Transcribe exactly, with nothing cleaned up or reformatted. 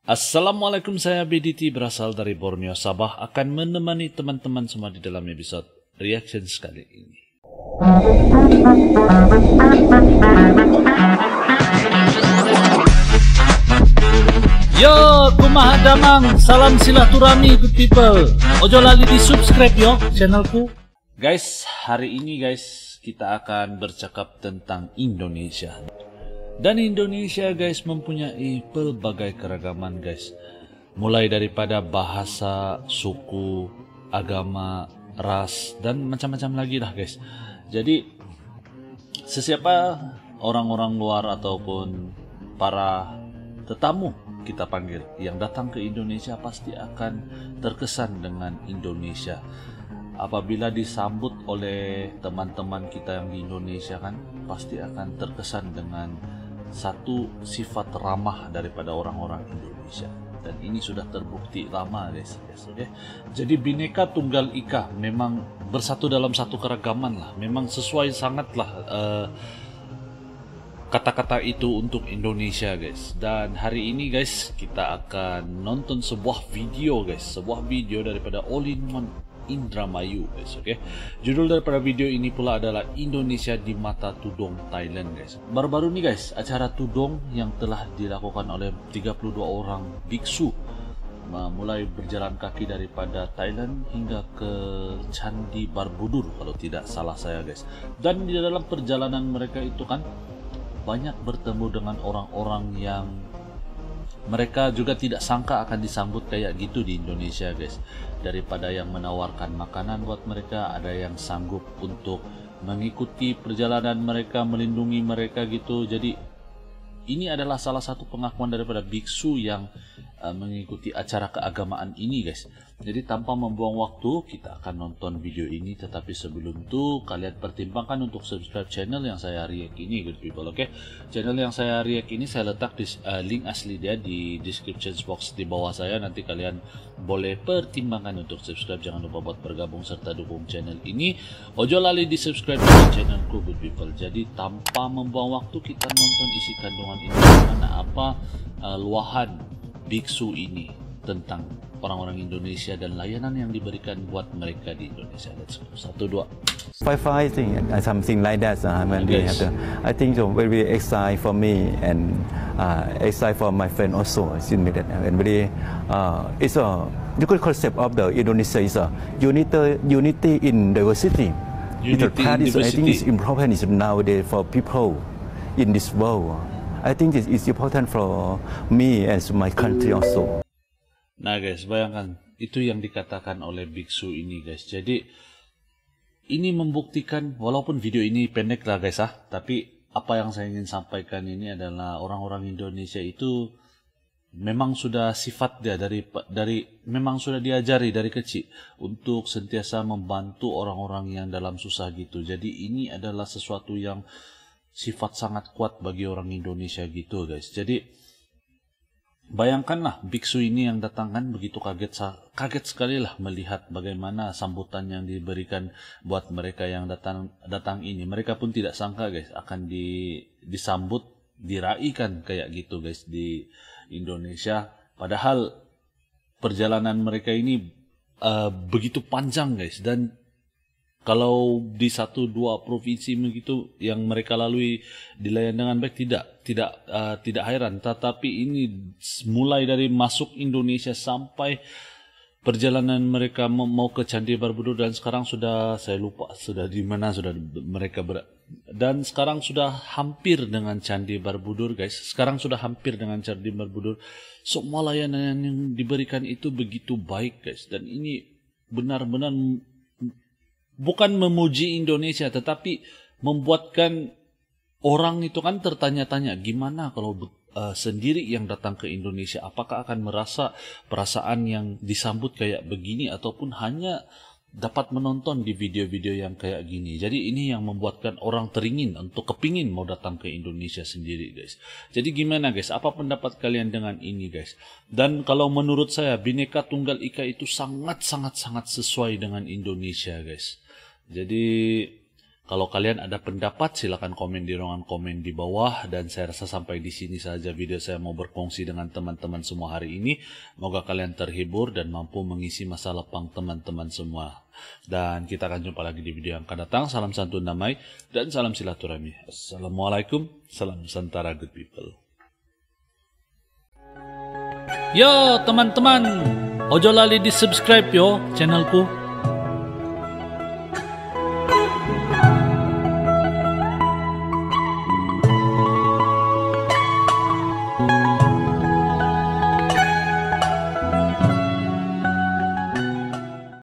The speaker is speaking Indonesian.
Assalamualaikum, saya B D T berasal dari Borneo, Sabah, akan menemani teman-teman semua di dalam episode reaction sekali ini. Yo, kumaha damang, salam silaturahmi good people. Ojo lali di subscribe yo channelku. Guys, hari ini guys kita akan bercakap tentang Indonesia. Dan Indonesia guys mempunyai pelbagai keragaman guys. Mulai daripada bahasa, suku, agama, ras, dan macam-macam lagi lah guys. Jadi sesiapa orang-orang luar ataupun para tetamu kita panggil yang datang ke Indonesia pasti akan terkesan dengan Indonesia. Apabila disambut oleh teman-teman kita yang di Indonesia kan pasti akan terkesan dengan satu sifat ramah daripada orang-orang Indonesia, dan ini sudah terbukti lama guys, guys okay? Jadi Bhinneka Tunggal Ika memang bersatu dalam satu keragaman lah, memang sesuai sangatlah uh, kata-kata itu untuk Indonesia guys. Dan hari ini guys kita akan nonton sebuah video guys, sebuah video daripada All in One Indramayu guys, oke. Okay? Judul daripada video ini pula adalah Indonesia di Mata Tudong Thailand guys. Baru-baru ini guys, acara tudong yang telah dilakukan oleh tiga puluh dua orang biksu mulai berjalan kaki daripada Thailand hingga ke Candi Borobudur kalau tidak salah saya guys. Dan di dalam perjalanan mereka itu kan banyak bertemu dengan orang-orang yang mereka juga tidak sangka akan disambut kayak gitu di Indonesia guys. Daripada yang menawarkan makanan buat mereka, ada yang sanggup untuk mengikuti perjalanan mereka, melindungi mereka gitu. Jadi ini adalah salah satu pengakuan daripada biksu yang uh, mengikuti acara keagamaan ini guys. Jadi tanpa membuang waktu kita akan nonton video ini, tetapi sebelum itu kalian pertimbangkan untuk subscribe channel yang saya react ini good people, oke. Okay? Channel yang saya react ini saya letak di uh, link asli dia di description box di bawah saya. Nanti kalian boleh pertimbangkan untuk subscribe, jangan lupa buat bergabung serta dukung channel ini. Ojo lali di subscribe channelku good people. Jadi tanpa membuang waktu kita nonton isi kandungan ini, mana apa uh, luahan biksu ini tentang orang-orang Indonesia dan layanan yang diberikan buat mereka di Indonesia. Let's go. Satu dua. Five five thing and something like that. Uh, when we have the, I think so very exciting for me and uh, exciting for my friend also. And very uh, it's a the good concept of the Indonesia is a unity unity in diversity. Unity in is, diversity. I think it's important is nowadays for people in this world. I think this is important for me and my country also. Nah guys, bayangkan itu yang dikatakan oleh biksu ini guys. Jadi ini membuktikan, walaupun video ini pendek lah guys ah, tapi apa yang saya ingin sampaikan ini adalah orang-orang Indonesia itu memang sudah sifat dia dari dari memang sudah diajari dari kecil untuk sentiasa membantu orang-orang yang dalam susah gitu. Jadi ini adalah sesuatu yang sifat sangat kuat bagi orang Indonesia gitu guys. Jadi bayangkanlah biksu ini yang datang kan begitu kaget kaget sekali lah melihat bagaimana sambutan yang diberikan buat mereka yang datang datang ini. Mereka pun tidak sangka guys akan di, disambut diraikan kayak gitu guys di Indonesia. Padahal perjalanan mereka ini uh, begitu panjang guys, dan kalau di satu dua provinsi begitu yang mereka lalui dilayani dengan baik tidak tidak uh, tidak heran. Tetapi ini mulai dari masuk Indonesia sampai perjalanan mereka mau ke Candi Borobudur, dan sekarang sudah saya lupa sudah di mana sudah mereka ber dan sekarang sudah hampir dengan Candi Borobudur guys. Sekarang sudah hampir dengan Candi Borobudur. Semua layanan yang diberikan itu begitu baik guys, dan ini benar-benar bukan memuji Indonesia, tetapi membuatkan orang itu kan tertanya-tanya, gimana kalau uh, sendiri yang datang ke Indonesia, apakah akan merasa perasaan yang disambut kayak begini, ataupun hanya dapat menonton di video-video yang kayak gini. Jadi ini yang membuatkan orang teringin untuk kepingin mau datang ke Indonesia sendiri guys. Jadi gimana guys, apa pendapat kalian dengan ini guys? Dan kalau menurut saya Bhinneka Tunggal Ika itu sangat-sangat-sangat sesuai dengan Indonesia guys. Jadi Kalau kalian ada pendapat, silakan komen di ruangan komen di bawah. Dan saya rasa sampai di sini saja video saya mau berkongsi dengan teman-teman semua hari ini. Semoga kalian terhibur dan mampu mengisi masa lapang teman-teman semua. Dan kita akan jumpa lagi di video yang akan datang. Salam santun damai dan salam silaturahmi. Assalamualaikum, salam Nusantara good people. Yo teman-teman, ojo lali di subscribe yo channelku.